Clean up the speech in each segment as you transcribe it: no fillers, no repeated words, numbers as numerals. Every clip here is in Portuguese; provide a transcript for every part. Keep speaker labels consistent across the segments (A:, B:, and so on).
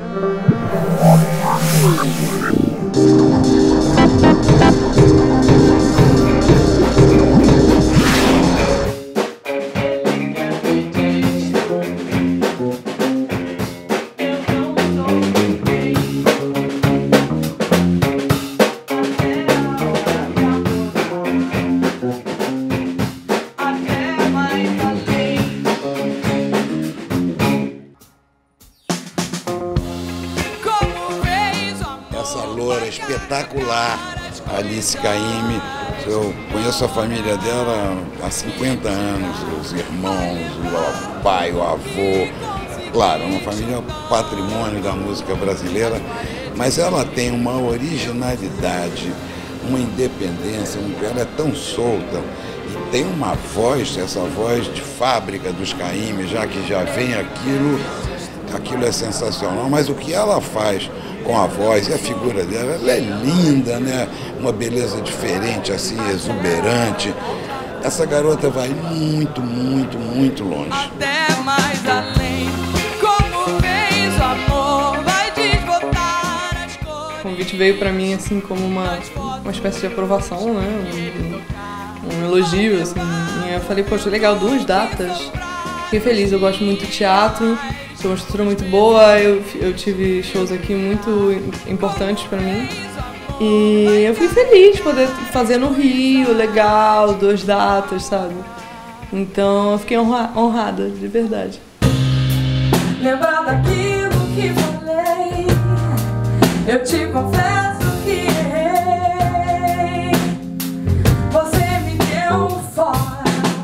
A: Essa loura espetacular, Alice Caymmi, eu conheço a família dela há 50 anos, os irmãos, o pai, o avô. Claro, é uma família patrimônio da música brasileira, mas ela tem uma originalidade, uma independência, ela é tão solta e tem uma voz, essa voz de fábrica dos Caymmi, já que já vem aquilo é sensacional, mas o que ela faz com a voz e a figura dela, ela é linda, né? Uma beleza diferente, assim, exuberante. Essa garota vai muito, muito, muito longe.
B: Até mais além, como fez o amor, vai desbotar as cores.
C: O convite veio para mim assim como uma espécie de aprovação, né? Um elogio, assim. E eu falei, poxa, legal, 2 datas. Fiquei feliz, eu gosto muito de teatro. Foi uma estrutura muito boa, eu tive shows aqui muito importantes para mim. E eu fiquei feliz de poder fazer no Rio, legal, 2 datas, sabe? Então eu fiquei honrada, de verdade.
B: Lembrar daquilo que falei, eu te confesso que errei. Você me deu fora.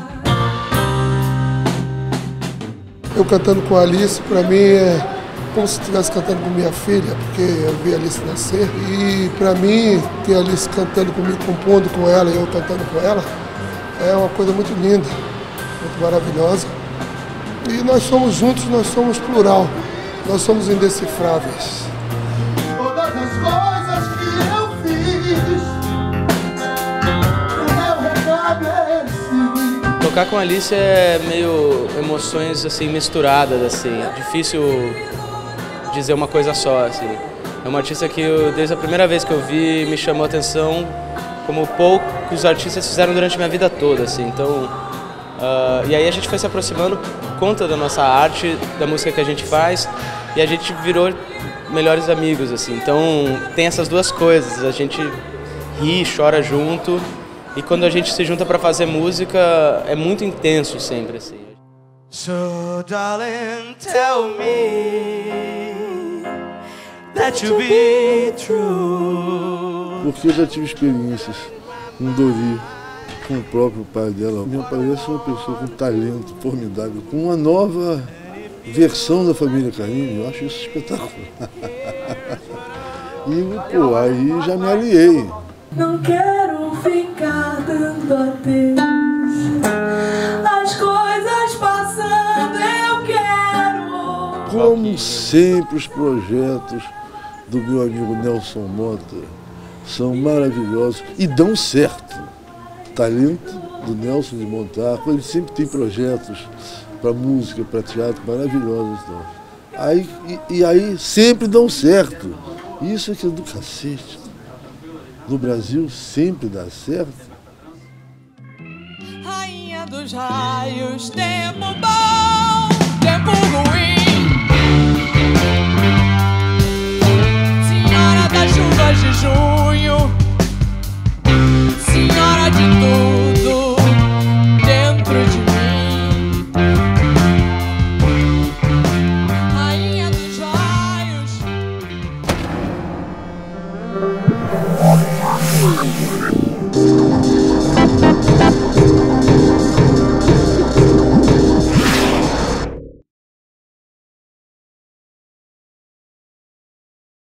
D: Eu cantando com a Alice, para mim, é como se estivesse cantando com minha filha, porque eu vi a Alice nascer. E para mim, ter a Alice cantando comigo, compondo com ela e eu cantando com ela, é uma coisa muito linda, muito maravilhosa. E nós somos juntos, nós somos plural, nós somos indecifráveis.
E: Todas as coisas que eu fiz, o meu recado é esse.
F: Tocar com a Alice é meio emoções assim misturadas, assim. É difícil dizer uma coisa só, assim. É uma artista que desde a primeira vez que eu vi me chamou a atenção como poucos artistas fizeram durante a minha vida toda, assim. Então, e aí a gente foi se aproximando por conta da nossa arte, da música que a gente faz, e a gente virou melhores amigos, assim. Então tem essas duas coisas, a gente ri, chora junto. E quando a gente se junta para fazer música, é muito intenso sempre, assim.
B: So darling, tell me that you be true.
G: Porque eu já tive experiências com Dori, com o próprio pai dela. Me aparece uma pessoa com talento formidável, com uma nova versão da família Caymmi. Eu acho isso espetacular. E, pô, aí já me aliei.
B: Não quero ficar dando adeus, as coisas passando eu quero.
G: Como sempre, os projetos do meu amigo Nelson Mota são maravilhosos e dão certo. O talento do Nelson de montar, ele sempre tem projetos para música, para teatro maravilhosos. Então. Aí sempre dão certo. Isso é que é do cacete. No Brasil sempre dá certo.
B: Rainha dos raios, tempo bom, tempo ruim.